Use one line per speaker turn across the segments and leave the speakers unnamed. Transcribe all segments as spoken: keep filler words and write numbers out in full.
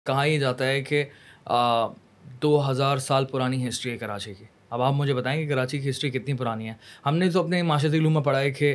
کہا یہ جاتا ہے کہ دو ہزار سال پرانی ہسٹری ہے کراچی کی. اب آپ مجھے بتائیں کہ کراچی کی ہسٹری کتنی پرانی ہے. ہم نے تو اپنے معاشرتی علوم میں پڑھا ہے کہ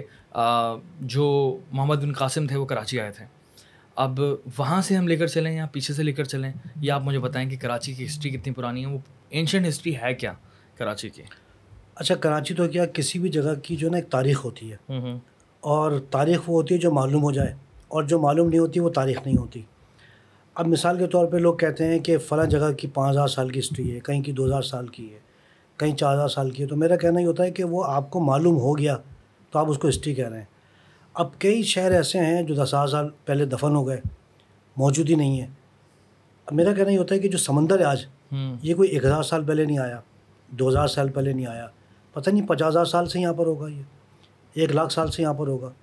جو محمد بن قاسم تھے وہ کراچی آئے تھے. اب وہاں سے ہم لے کر چلیں یا پیچھے سے لے کر چلیں, یا آپ مجھے بتائیں کہ کراچی کی ہسٹری کتنی پرانی ہے, وہ اینشنٹ ہسٹری ہے کیا کراچی کی؟
اچھا, کراچی تو کیا کسی بھی جگہ کی جو نا ایک تاریخ ہوتی ہے, اور تاریخ وہ ہوتی ہے جو معلوم ہو جائے, اور جو معلوم نہیں ہوتی وہ تاریخ نہیں ہوتی. اب مثال کے طور پہ لوگ کہتے ہیں کہ فلاں جگہ کی پانچ ہزار سال کی ہسٹری ہے, کہیں کی دو ہزار سال کی ہے, کہیں چار ہزار سال کی ہے. تو میرا کہنا یہ ہوتا ہے کہ وہ آپ کو معلوم ہو گیا تو آپ اس کو ہسٹری کہہ رہے ہیں. اب کئی شہر ایسے ہیں جو دس ہزار سال پہلے دفن ہو گئے, موجود ہی نہیں ہے. اب میرا کہنا یہ ہوتا ہے کہ جو سمندر ہے آج, یہ کوئی ایک ہزار سال پہلے نہیں آیا, دو ہزار سال پہلے نہیں آیا, پتہ نہیں پچاس ہزار سال سے یہاں پر ہوگا, یہ ایک لاکھ سال سے یہاں پر ہوگا.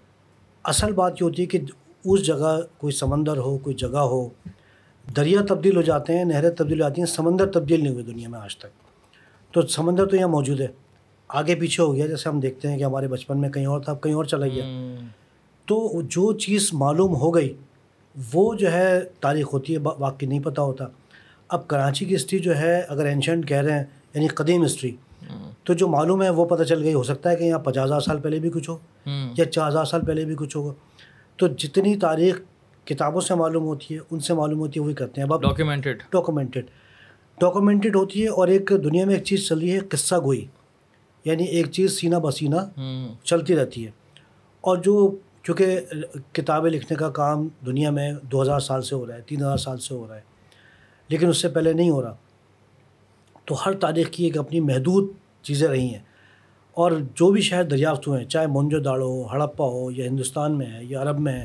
اصل بات یہ ہوتی ہے کہ اس جگہ کوئی سمندر ہو, کوئی جگہ ہو, دریا تبدیل ہو جاتے ہیں, نہریں تبدیل ہو جاتی ہیں, سمندر تبدیل نہیں ہوئے دنیا میں آج تک. تو سمندر تو یہاں موجود ہے, آگے پیچھے ہو گیا, جیسے ہم دیکھتے ہیں کہ ہمارے بچپن میں کہیں اور تھا, اب کہیں اور چلا گیا. تو جو چیز معلوم ہو گئی وہ جو ہے تاریخ ہوتی ہے, باقی نہیں پتہ ہوتا. اب کراچی کی ہسٹری جو ہے اگر اینشنٹ کہہ رہے ہیں یعنی قدیم ہسٹری, تو جو معلوم ہے وہ پتہ چل گئی. ہو سکتا ہے کہ یہاں پچاس ہزار سال پہلے بھی کچھ ہو, یا چار ہزار سال پہلے بھی کچھ ہوگا. تو جتنی تاریخ کتابوں سے معلوم ہوتی ہے, ان سے معلوم ہوتی ہے, وہی کرتے ہیں. اب
ڈاکیومنٹڈ
ڈاکومنٹڈ ڈاکومنٹڈ ہوتی ہے. اور ایک دنیا میں ایک چیز چل رہی ہے قصہ گوئی, یعنی ایک چیز سینہ بسینہ چلتی رہتی ہے. اور جو چونکہ کتابیں لکھنے کا کام دنیا میں دو ہزار سال سے ہو رہا ہے, تین ہزار سال سے ہو رہا ہے, لیکن اس سے پہلے نہیں ہو رہا. تو ہر تاریخ کی ایک اپنی محدود چیزیں رہی ہیں. اور جو بھی شہر دریافت ہوئے ہیں, چاہے مونجو داڑو ہو, ہڑپا ہو, یا ہندوستان میں ہے یا عرب میں ہے,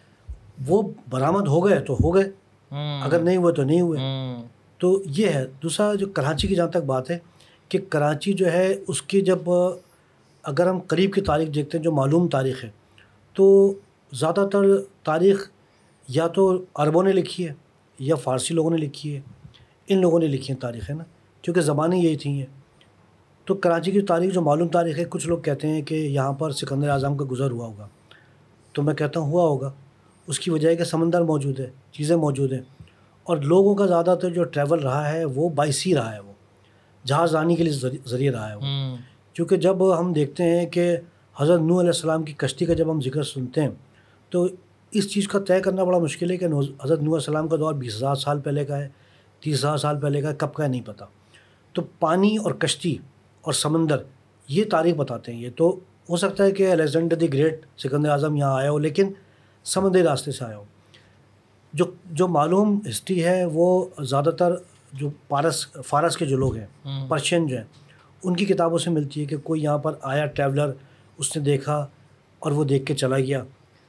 وہ برآمد ہو گئے تو ہو گئے, اگر نہیں ہوئے تو نہیں ہوئے. تو یہ ہے. دوسرا جو کراچی کی جہاں تک بات ہے کہ کراچی جو ہے اس کی جب اگر ہم قریب کی تاریخ دیکھتے ہیں جو معلوم تاریخ ہے, تو زیادہ تر تاریخ یا تو عربوں نے لکھی ہے یا فارسی لوگوں نے لکھی ہے, ان لوگوں نے لکھی ہیں تاریخ, ہے نا, کیونکہ زبانیں یہی تھیں. ہیں تو کراچی کی تاریخ جو معلوم تاریخ ہے, کچھ لوگ کہتے ہیں کہ یہاں پر سکندر اعظم کا گزر ہوا ہوگا. تو میں کہتا ہوں ہوا ہوگا. اس کی وجہ ہے کہ سمندر موجود ہے, چیزیں موجود ہیں, اور لوگوں کا زیادہ تر جو ٹریول رہا ہے وہ بائی سی رہا ہے, وہ جہاز رانی کے لیے ذریعہ رہا ہے وہ. کیونکہ جب ہم دیکھتے ہیں کہ حضرت نوح علیہ السلام کی کشتی کا جب ہم ذکر سنتے ہیں, تو اس چیز کا طے کرنا بڑا مشکل ہے کہ حضرت نوح علیہ السلام کا دور بیس ہزار سال پہلے کا ہے, تیس ہزار سال پہلے کا ہے, کب کا ہے نہیں پتہ. تو پانی اور کشتی اور سمندر یہ تاریخ بتاتے ہیں. یہ تو ہو سکتا ہے کہ Alexander the great Sikandar Azam یہاں آیا ہو, لیکن سمندری راستے سے آیا ہو. جو جو معلوم ہسٹری ہے وہ زیادہ تر جو پارس فارس کے جو لوگ ہیں, پرشین جو ہیں, ان کی کتابوں سے ملتی ہے کہ کوئی یہاں پر آیا ٹریولر, اس نے دیکھا اور وہ دیکھ کے چلا گیا.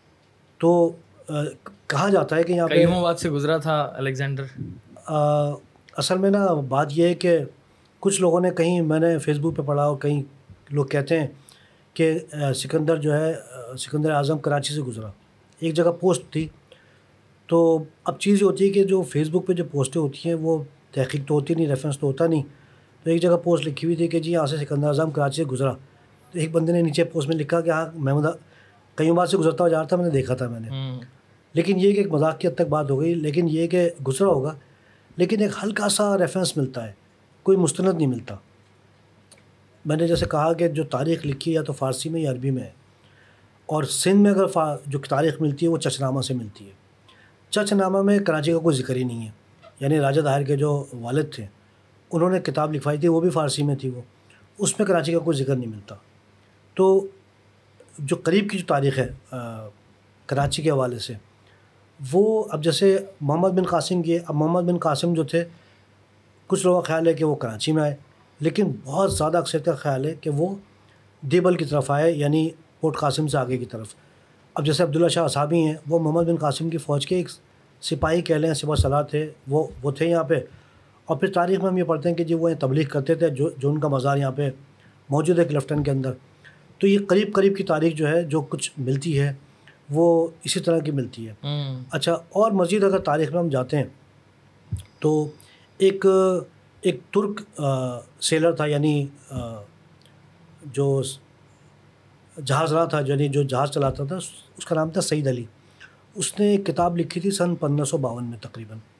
تو کہا جاتا ہے کہ یہاں پہ
کئیوں بات سے گزرا تھا الیگزینڈر.
اصل میں نا بات یہ ہے کہ کچھ لوگوں نے, کہیں میں نے فیس بک پہ پڑھا اور کہیں لوگ کہتے ہیں کہ سکندر جو ہے سکندر اعظم کراچی سے گزرا. ایک جگہ پوسٹ تھی. تو اب چیز یہ ہوتی ہے کہ جو فیس بک پہ جو پوسٹیں ہوتی ہیں وہ تحقیق تو ہوتی نہیں, ریفرنس تو ہوتا نہیں. تو ایک جگہ پوسٹ لکھی ہوئی تھی کہ جی یہاں سے سکندر اعظم کراچی سے گزرا. تو ایک بندے نے نیچے پوسٹ میں لکھا کہ ہاں محمود کئی بار سے گزرتا ہوا جا رہا تھا, میں نے دیکھا تھا میں نے. لیکن یہ کہ ایک مذاق کی حد تک بات ہو گئی, لیکن یہ کہ گزرا ہوگا, لیکن ایک ہلکا سا ریفرنس ملتا ہے, کوئی مستند نہیں ملتا. میں نے جیسے کہا کہ جو تاریخ لکھی ہے یا تو فارسی میں یا عربی میں ہے, اور سندھ میں اگر جو تاریخ ملتی ہے وہ چچ نامہ سے ملتی ہے. چچ نامہ میں کراچی کا کوئی ذکر ہی نہیں ہے. یعنی راجہ داہر کے جو والد تھے انہوں نے کتاب لکھوائی تھی, وہ بھی فارسی میں تھی, وہ اس میں کراچی کا کوئی ذکر نہیں ملتا. تو جو قریب کی جو تاریخ ہے کراچی کے حوالے سے, وہ اب جیسے محمد بن قاسم کی, اب محمد بن قاسم جو تھے, کچھ لوگوں کا خیال ہے کہ وہ کراچی میں آئے, لیکن بہت زیادہ اکثریت کا خیال ہے کہ وہ دیبل کی طرف آئے, یعنی پورٹ قاسم سے آگے کی طرف. اب جیسے عبداللہ شاہ اصحابی ہیں, وہ محمد بن قاسم کی فوج کے ایک سپاہی کہہ لیں, سپہ سالار تھے, وہ وہ تھے یہاں پہ. اور پھر تاریخ میں ہم یہ پڑھتے ہیں کہ جی وہ تبلیغ کرتے تھے, جو جو ان کا مزار یہاں پہ موجود ہے کلفٹن کے اندر. تو یہ قریب قریب کی تاریخ جو ہے جو کچھ ملتی ہے وہ اسی طرح کی ملتی ہے. اچھا, اور مزید اگر تاریخ میں ہم جاتے ہیں تو ایک ایک ترک سیلر تھا, یعنی جو جہاز راہ تھا, یعنی جو جہاز چلاتا تھا, اس کا نام تھا سعید علی. اس نے ایک کتاب لکھی تھی سن پندرہ سو باون میں تقریباً.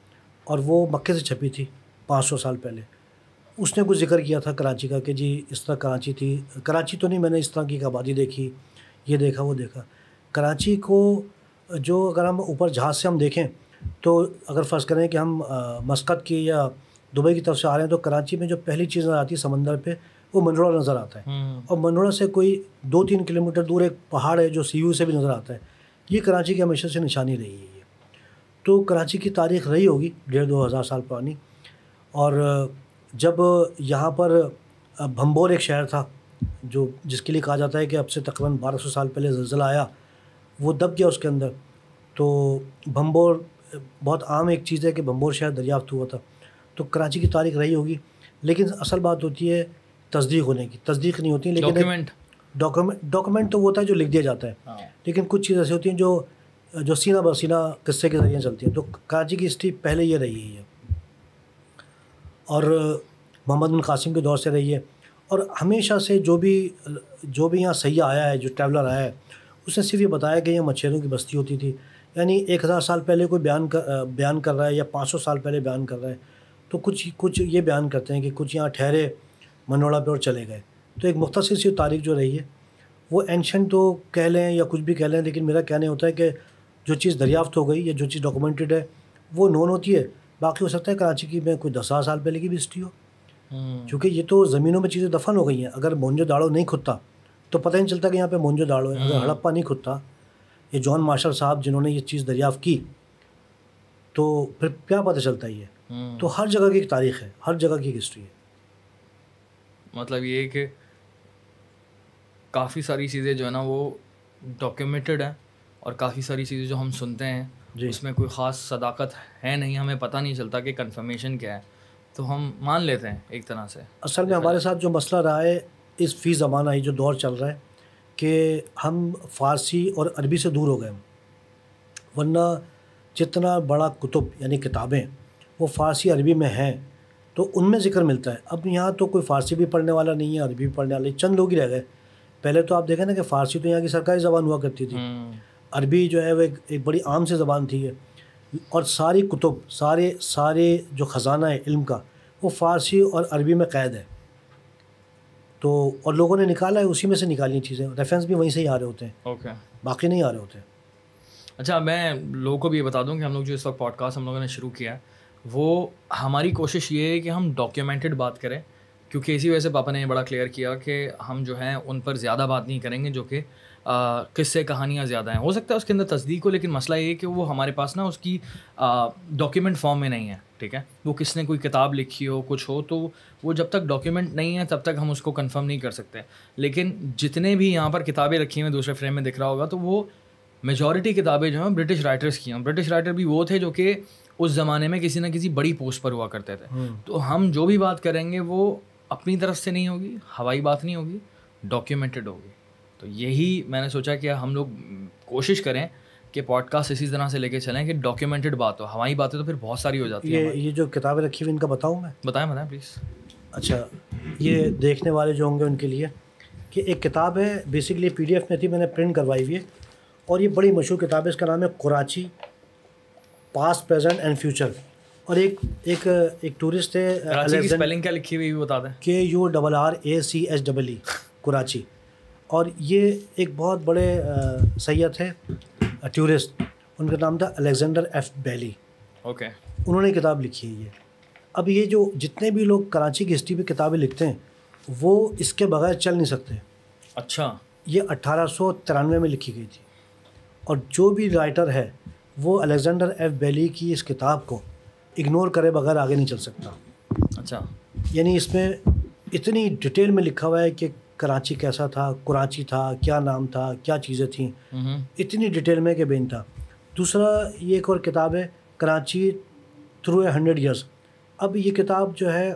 اور وہ مکے سے چھپی تھی پانچ سو سال پہلے. اس نے کچھ ذکر کیا تھا کراچی کا کہ جی اس طرح کراچی تھی. کراچی تو نہیں, میں نے اس طرح کی ایک آبادی دیکھی, یہ دیکھا وہ دیکھا. کراچی کو جو اگر ہم اوپر جہاز سے ہم دیکھیں تو اگر فرض کریں کہ ہم مسقط کی یا دبئی کی طرف سے آ رہے ہیں تو کراچی میں جو پہلی چیز نظر آتی ہے سمندر پہ وہ منڈوڑا نظر آتا ہے. اور منڈوڑا سے کوئی دو تین کلو میٹر دور ایک پہاڑ ہے جو سی یو سے بھی نظر آتا ہے. یہ کراچی کی ہمیشہ سے نشانی رہی ہے. یہ تو کراچی کی تاریخ رہی ہوگی ڈیڑھ دو ہزار سال پرانی. اور جب یہاں پر بھمبور ایک شہر تھا جو جس کے لیے کہا جاتا ہے کہ اب سے تقریباً بارہ سو سال پہلے زلزلہ آیا, وہ دب گیا اس کے اندر. تو بھمبور بہت عام ایک چیز ہے کہ بھمبور شہر دریافت ہوا تھا. تو کراچی کی تاریخ رہی ہوگی, لیکن اصل بات ہوتی ہے تصدیق ہونے کی. تصدیق نہیں ہوتی, لیکن
ڈاکیومنٹ
ڈاکومنٹ ڈاکومنٹ تو وہ ہوتا ہے جو لکھ دیا جاتا ہے, لیکن کچھ چیزیں ایسی ہوتی ہیں جو جو سینہ بہ سینہ قصے کے ذریعے چلتی ہیں. تو کراچی کی ہسٹری پہلے یہ رہی ہے اور محمد بن قاسم کے دور سے رہی ہے. اور ہمیشہ سے جو بھی جو بھی یہاں سیاح آیا ہے, جو ٹریولر آیا ہے, اس نے صرف یہ بتایا کہ یہ مچھروں کی بستی ہوتی تھی. یعنی ایک ہزار سال پہلے کوئی بیان کر بیان کر رہا ہے یا پانچ سو سال پہلے بیان کر رہا ہے, تو کچھ کچھ یہ بیان کرتے ہیں کہ کچھ یہاں ٹھہرے منوڑا پہ اور چلے گئے. تو ایک مختصر سی تاریخ جو رہی ہے وہ اینشنٹ تو کہہ لیں یا کچھ بھی کہہ لیں, لیکن میرا کہنا ہوتا ہے کہ جو چیز دریافت ہو گئی یا جو چیز ڈاکومنٹڈ ہے وہ نون ہوتی ہے. باقی ہو سکتا ہے کراچی کی میں کوئی دس ہزار سال پہلے کی بھی ہسٹری ہو, کیونکہ یہ تو زمینوں میں چیزیں دفن ہو گئی ہیں. اگر مونجو داڑو نہیں کھدتا تو پتہ نہیں چلتا کہ یہاں پہ مونجو داڑو ہے. اگر ہڑپا نہیں کھدتا, یہ جان مارشل صاحب جنہوں نے یہ چیز دریافت کی, تو پھر کیا پتہ چلتا ہے. یہ تو ہر جگہ کی ایک تاریخ ہے, ہر جگہ کی ایک ہسٹری ہے.
مطلب یہ کہ کافی ساری چیزیں جو ہے نا وہ ڈاکیومنٹڈ ہیں, اور کافی ساری چیزیں جو ہم سنتے ہیں جی اس میں کوئی خاص صداقت ہے نہیں, ہمیں پتہ نہیں چلتا کہ کنفرمیشن کیا ہے, تو ہم مان لیتے ہیں ایک طرح سے.
اصل میں ہمارے ساتھ جو مسئلہ رہا ہے اس فی زمانہ یہ جو دور چل رہا ہے کہ ہم فارسی اور عربی سے دور ہو گئے. ورنہ جتنا بڑا کتب یعنی کتابیں وہ فارسی عربی میں ہیں تو ان میں ذکر ملتا ہے. اب یہاں تو کوئی فارسی بھی پڑھنے والا نہیں ہے, عربی بھی پڑھنے والے چند لوگ ہی رہ گئے. پہلے تو آپ دیکھیں نا کہ فارسی تو یہاں کی سرکاری زبان ہوا کرتی تھی, عربی جو ہے وہ ایک ایک بڑی عام سی زبان تھی ہے, اور ساری کتب سارے سارے جو خزانہ ہے علم کا وہ فارسی اور عربی میں قید ہے. تو اور لوگوں نے نکالا ہے, اسی میں سے نکالی چیزیں, ریفرنس بھی وہیں سے ہی آ رہے ہوتے ہیں,
اوکے
باقی نہیں آ رہے ہوتے ہیں.
اچھا, میں لوگوں کو بھی یہ بتا دوں کہ ہم لوگ جو اس وقت پوڈ کاسٹ ہم لوگوں نے شروع کیا ہے وہ ہماری کوشش یہ ہے کہ ہم ڈاکیومنٹڈ بات کریں, کیونکہ اسی وجہ سے پاپا نے یہ بڑا کلیئر کیا کہ ہم جو ہیں ان پر زیادہ بات نہیں کریں گے جو کہ قصے کہانیاں زیادہ ہیں. ہو سکتا ہے اس کے اندر تصدیق ہو, لیکن مسئلہ یہ ہے کہ وہ ہمارے پاس نا اس کی ڈاکیومنٹ فارم میں نہیں ہے. ٹھیک ہے, وہ کس نے کوئی کتاب لکھی ہو کچھ ہو, تو وہ جب تک ڈاکیومنٹ نہیں ہے تب تک ہم اس کو کنفرم نہیں کر سکتے. لیکن جتنے بھی یہاں پر کتابیں رکھی ہیں دوسرے فریم میں دکھ رہا ہوگا, تو وہ میجورٹی کتابیں جو ہیں برٹش رائٹرس کی ہیں. برٹش رائٹر بھی وہ تھے جو کہ اس زمانے میں کسی نہ کسی بڑی پوسٹ پر ہوا کرتے تھے. تو ہم جو بھی بات کریں گے وہ اپنی طرف سے نہیں ہوگی, ہوائی بات نہیں ہوگی, ڈاکیومنٹڈ ہوگی. تو یہی میں نے سوچا کہ ہم لوگ کوشش کریں کہ پوڈ کاسٹ اسی طرح سے لے کے چلیں کہ ڈاکیومنٹڈ بات ہو. ہوائی باتیں تو پھر بہت ساری ہو جاتی ہیں.
یہ جو کتابیں رکھی ہوئی ان کا بتاؤں میں,
بتائیں بتائیں پلیز.
اچھا, یہ دیکھنے والے جو ہوں گے ان کے لیے کہ ایک کتاب ہے, بیسکلی پی ڈی ایف میں تھی, میں نے پرنٹ کروائی ہوئی ہے, اور یہ بڑی مشہور کتاب ہے. اس کا نام ہے Karachi past present and future. اور ایک ایک ایک ٹورسٹ ہے,
کراچی کی سپیلنگ کیا لکھی ہوئی بتا دیں.
کے u double are a C H double E Karachi. اور یہ ایک بہت بڑے سیاح تھے ٹورسٹ, ان کا نام تھا الیگزینڈر ایف بیلی.
اوکے,
انہوں نے کتاب لکھی ہے یہ. اب یہ جو جتنے بھی لوگ کراچی کی ہسٹری پہ کتابیں لکھتے ہیں وہ اس کے بغیر چل نہیں سکتے.
اچھا,
یہ اٹھارہ سو ترانوے میں لکھی گئی تھی, اور جو بھی رائٹر ہے وہ الیگزینڈر ایف بیلی کی اس کتاب کو اگنور کرے بغیر آگے نہیں چل سکتا.
اچھا,
یعنی اس میں اتنی ڈیٹیل میں لکھا ہوا ہے کہ کراچی کیسا تھا, کراچی تھا, کیا نام تھا, کیا چیزیں تھیں, اتنی ڈیٹیل میں کہ بے انتہا. دوسرا یہ ایک اور کتاب ہے Karachi through a hundred years. اب یہ کتاب جو ہے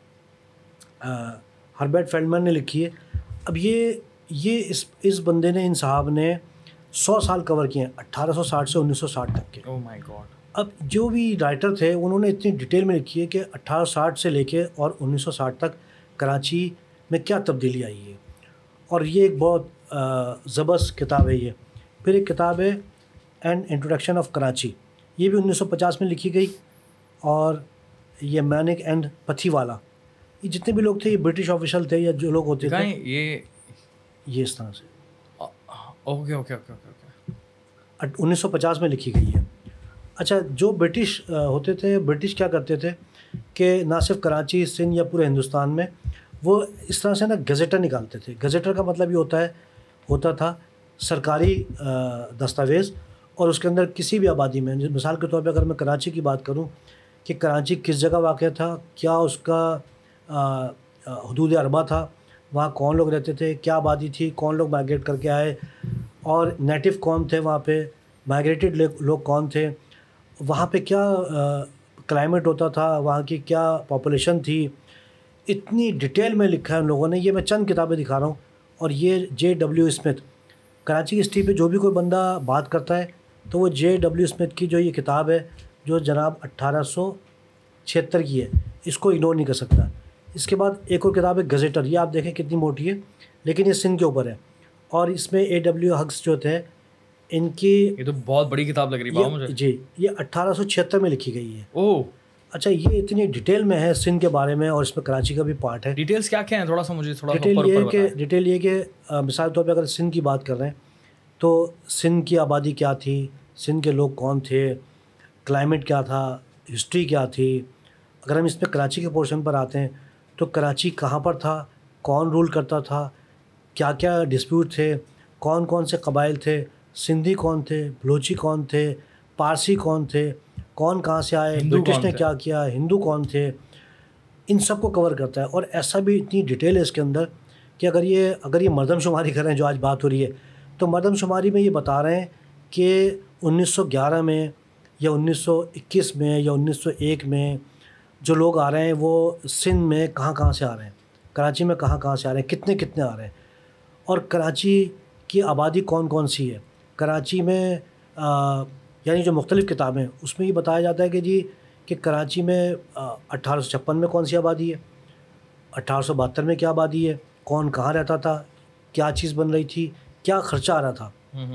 ہربرٹ فیلڈمن نے لکھی ہے. اب یہ یہ اس اس بندے نے, ان صاحب نے سو سال کور کیے ہیں, اٹھارہ سو ساٹھ سے انیس سو ساٹھ تک کے.
Oh my God.
اب جو بھی رائٹر تھے انہوں نے اتنی ڈیٹیل میں لکھی ہے کہ اٹھارہ سو ساٹھ سے لے کے اور انیس سو ساٹھ تک کراچی میں کیا تبدیلی آئی ہے, اور یہ ایک بہت زبردست کتاب ہے یہ. پھر ایک کتاب ہے این انٹروڈکشن آف کراچی, یہ بھی انیس سو پچاس میں لکھی گئی, اور یہ مینک اینڈ پتھی والا، یہ جتنے بھی لوگ تھے یہ برٹش آفیشل تھے یا جو لوگ ہوتے تھے
یہ
یہ اس طرح سے
اوکے اوکے اوکے اوکے
انیس سو پچاس میں لکھی گئی ہے. اچھا جو برٹش ہوتے تھے، برٹش کیا کرتے تھے کہ نہ صرف کراچی، سندھ یا پورے ہندوستان میں وہ اس طرح سے نا گزیٹر نکالتے تھے. گزیٹر کا مطلب یہ ہوتا ہے ہوتا تھا سرکاری دستاویز، اور اس کے اندر کسی بھی آبادی میں، مثال کے طور پہ اگر میں کراچی کی بات کروں کہ کراچی کس جگہ واقع تھا، کیا اس کا حدود اربع تھا، وہاں کون لوگ رہتے تھے، کیا آبادی تھی، کون لوگ مائگریٹ کر کے آئے، اور نیٹو کون تھے وہاں پہ، مائگریٹڈ لوگ کون تھے، وہاں پہ کیا کلائمیٹ ہوتا تھا، وہاں کی کیا پاپولیشن تھی، اتنی ڈیٹیل میں لکھا ہے ان لوگوں نے. یہ میں چند کتابیں دکھا رہا ہوں. اور یہ جے ڈبلیو اسمتھ، کراچی کی ہسٹری پہ جو بھی کوئی بندہ بات کرتا ہے تو وہ جے ڈبلیو اسمتھ کی جو یہ کتاب ہے جو جناب اٹھارہ سو چھہتر کی ہے، اس کو اگنور نہیں کر سکتا. اس کے بعد ایک اور کتاب ہے گزیٹر، یہ آپ دیکھیں کتنی موٹی ہے، لیکن یہ سندھ کے اوپر ہے. اور اس میں اے ڈبلیو ہگس جو تھے ان کی،
یہ تو بہت بڑی کتاب لگ رہی ہے مجھے.
جی یہ اٹھارہ سو چھہتر میں لکھی گئی ہے.
اوہ
اچھا یہ اتنی ڈیٹیل میں ہے سندھ کے بارے میں، اور اس میں کراچی کا بھی پارٹ ہے.
ڈیٹیلز کیا کیا ہیں تھوڑا سا مجھے تھوڑا
ڈیٹیل یہ ہے کہ ڈیٹیل یہ کہ مثال طور پہ اگر سندھ کی بات کر رہے ہیں تو سندھ کی آبادی کیا تھی، سندھ کے لوگ کون تھے، کلائمیٹ کیا تھا، ہسٹری کیا تھی. اگر ہم اس میں کراچی کے پورشن پر آتے ہیں تو کراچی کہاں پر تھا، کون رول کرتا تھا، کیا کیا ڈسپیوٹ تھے، کون کون سے قبائل تھے، سندھی کون تھے، بلوچی کون تھے، پارسی کون تھے، کون کہاں سے آئے، برٹش نے کیا کیا، ہندو کون تھے، ان سب کو کور کرتا ہے. اور ایسا بھی اتنی ڈیٹیل ہے اس کے اندر کہ اگر یہ اگر یہ مردم شماری کریں جو آج بات ہو رہی ہے تو مردم شماری میں یہ بتا رہے ہیں کہ انیس سو گیارہ میں یا انیس سو اکیس میں یا انیس سو ایک میں جو لوگ آ رہے ہیں وہ سندھ میں کہاں کہاں سے آ رہے ہیں، کراچی میں کہاں کہاں سے آ رہے ہیں، کتنے کتنے آ رہے ہیں، اور کراچی کی آبادی کون کون سی ہے. کراچی میں آ, یعنی جو مختلف کتابیں ہیں اس میں یہ بتایا جاتا ہے کہ جی کہ کراچی میں اٹھارہ سو چھپن میں کون سی آبادی ہے، اٹھارہ سو بہتر میں کیا آبادی ہے، کون کہاں رہتا تھا، کیا چیز بن رہی تھی، کیا خرچہ آ رہا تھا،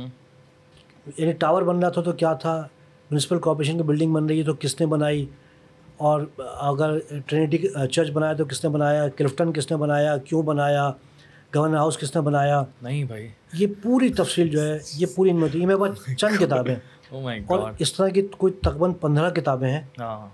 یعنی ٹاور بن رہا تھا تو کیا تھا، میونسپل کارپوریشن کی بلڈنگ بن رہی ہے تو کس نے بنائی، اور اگر ٹرینٹی چرچ بنایا تو کس نے بنایا، کلفٹن کس نے بنایا، کیوں بنایا، گورنر ہاؤس کس نے بنایا.
نہیں بھائی
یہ پوری تفصیل جو ہے یہ پوری ان میں ہوتی ہے. میرے پاس چند کتابیں اور اس طرح کی کوئی تقریباً پندرہ کتابیں ہیں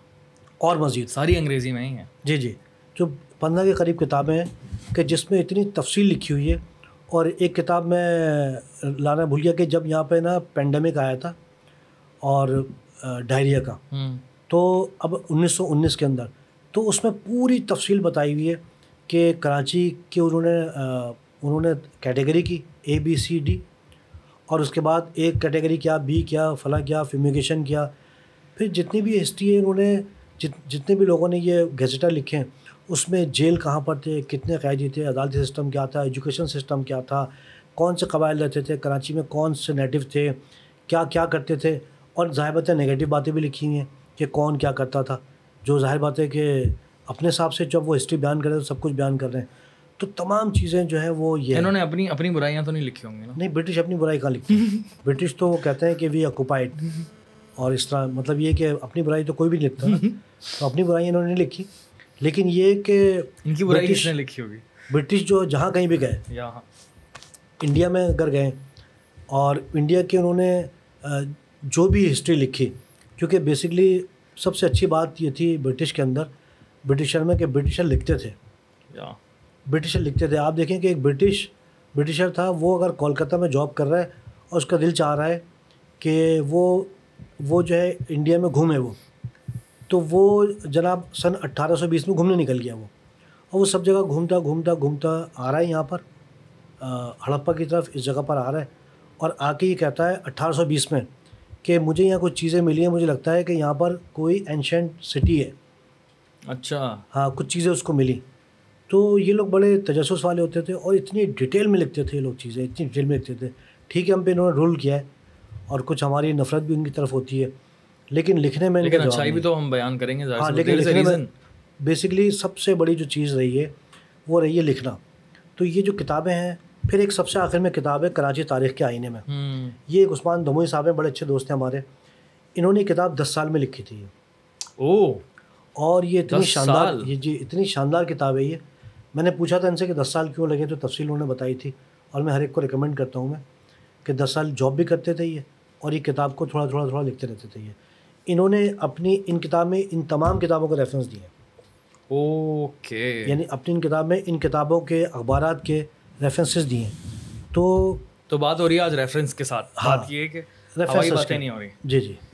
اور مزید
ساری انگریزی میں ہی ہیں.
جی جی جو پندرہ کے قریب کتابیں ہیں کہ جس میں اتنی تفصیل لکھی ہوئی ہے. اور ایک کتاب میں لانا بھول گیا کہ جب یہاں پہ نا پینڈیمک آیا تھا اور ڈائریا کا، تو اب انیس سو انیس کے اندر تو اس میں پوری تفصیل بتائی ہوئی ہے کہ کراچی کی انہوں نے انہوں نے کیٹیگری کی اے بی سی ڈی، اور اس کے بعد ایک کیٹیگری کیا، بی کیا، فلاں کیا، فیمیگیشن کیا. پھر جتنی بھی ہسٹری ہے انہوں نے جت جتنے بھی لوگوں نے یہ گیزیٹر لکھے ہیں اس میں جیل کہاں پر تھے، کتنے قیدی تھے، عدالتی سسٹم کیا تھا، ایجوکیشن سسٹم کیا تھا، کون سے قبائل رہتے تھے کراچی میں، کون سے نیٹو تھے، کیا کیا کرتے تھے. اور ظاہر بات ہے نگیٹو باتیں بھی لکھی ہوئی ہیں کہ کون کیا کرتا تھا، جو ظاہر بات ہے کہ اپنے حساب سے جب وہ ہسٹری بیان کر رہے ہیں تو سب کچھ بیان کر رہے ہیں. تو تمام چیزیں جو ہیں وہ یہ
انہوں نے اپنی اپنی برائیاں تو نہیں لکھی ہوں گی نا.
نہیں برٹش اپنی برائی کہاں لکھتی برٹش تو وہ کہتے ہیں کہ وی آکوپائڈ، اور اس طرح مطلب یہ کہ اپنی برائی تو کوئی بھی نہیں لکھتا، تو اپنی برائی انہوں نے نہیں لکھی. لیکن یہ کہ
ان کی برائی کس نے لکھی ہوگی،
برٹش جو جہاں کہیں بھی گئے،
یہاں
انڈیا میں اگر گئے اور انڈیا کے انہوں نے جو بھی ہسٹری لکھی، کیونکہ بیسکلی سب سے اچھی بات یہ تھی برٹش کے اندر برٹشر میں کہ برٹشر لکھتے تھے، برٹشر لکھتے تھے. آپ دیکھیں کہ ایک برٹش برٹشر تھا، وہ اگر کولکتہ میں جاب کر رہا ہے اور اس کا دل چاہ رہا ہے کہ وہ وہ جو ہے انڈیا میں گھومے، وہ تو وہ جناب سن اٹھارہ سو بیس میں گھومنے نکل گیا وہ، اور وہ سب جگہ گھومتا گھومتا گھومتا آ رہا ہے یہاں پر ہڑپا کی طرف، اس جگہ پر آ رہا ہے، اور آ کے یہ کہتا ہے اٹھارہ سو بیس میں کہ مجھے یہاں کچھ چیزیں ملی ہیں، مجھے لگتا ہے کہ یہاں پر کوئی اینشنٹ سٹی ہے.
اچھا
ہاں کچھ چیزیں اس کو ملی. تو یہ لوگ بڑے تجسس والے ہوتے تھے اور اتنی ڈیٹیل میں لکھتے تھے یہ لوگ چیزیں، اتنی ڈیٹیل میں لکھتے تھے. ٹھیک ہے ہم پہ انہوں نے رول کیا ہے اور کچھ ہماری نفرت بھی ان کی طرف ہوتی ہے، لیکن لکھنے میں
لیکن اچھائی بھی تو ہم بیان کریں گے.
ہاں لیکن لکھنے میں بیسکلی سب سے بڑی جو چیز رہی ہے وہ رہی ہے لکھنا. تو یہ جو کتابیں ہیں، پھر ایک سب سے آخر میں کتاب ہے کراچی تاریخ کے آئینے میں. یہ ایک عثمان دموئی صاحب ہیں، بڑے اچھے دوست ہیں ہمارے. انہوں نے کتاب دس سال میں لکھی تھی.
او
اور یہ اتنی
دس
شاندار
سال؟
یہ جی اتنی شاندار کتاب ہے یہ. میں نے پوچھا تھا ان سے کہ دس سال کیوں لگے تو تفصیل انہوں نے بتائی تھی, اور میں ہر ایک کو ریکمینڈ کرتا ہوں میں کہ دس سال جاب بھی کرتے تھے یہ, اور یہ کتاب کو تھوڑا تھوڑا تھوڑا لکھتے رہتے تھے. یہ انہوں نے اپنی ان کتاب میں ان تمام کتابوں کو ریفرنس دیے,
اوکے,
یعنی اپنی ان کتاب میں ان کتابوں کے اخبارات کے ریفرنسز دیے. تو
تو بات ہو رہی ہے آج ریفرنس کے ساتھ,
ہاں,
بات یہ ہے کہ ہوائی
ریفرنسز
باتیں
کے
نہیں ہو رہی.
جی جی